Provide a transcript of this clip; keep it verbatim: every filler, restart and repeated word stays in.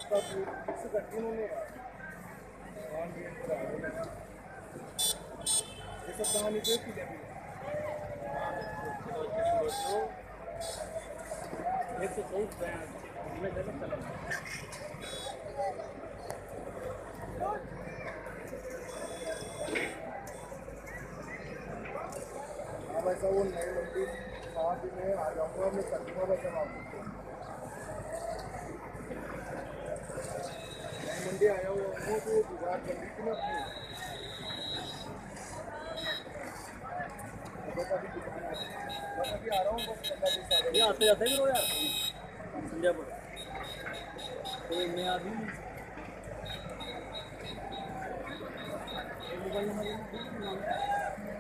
उसका मिक्स करके उन्होंने ये सब कहानी जो की जाती है एक तो बहुत मैं गलत चला अब ऐसा वो नए मंदिर साथ में आ जाऊँगा मैं करूँगा वैसा आपको नई मंडी आया हुआ हूँ तो जुगाड़ कर दी थी ना अपनी बस अभी दुकान आ बस अभी आ रहा हूँ बस पंद्रह बीस आ रहे आते जाते करो यार संजय पर तो मैं अभी मोबाइल नंबर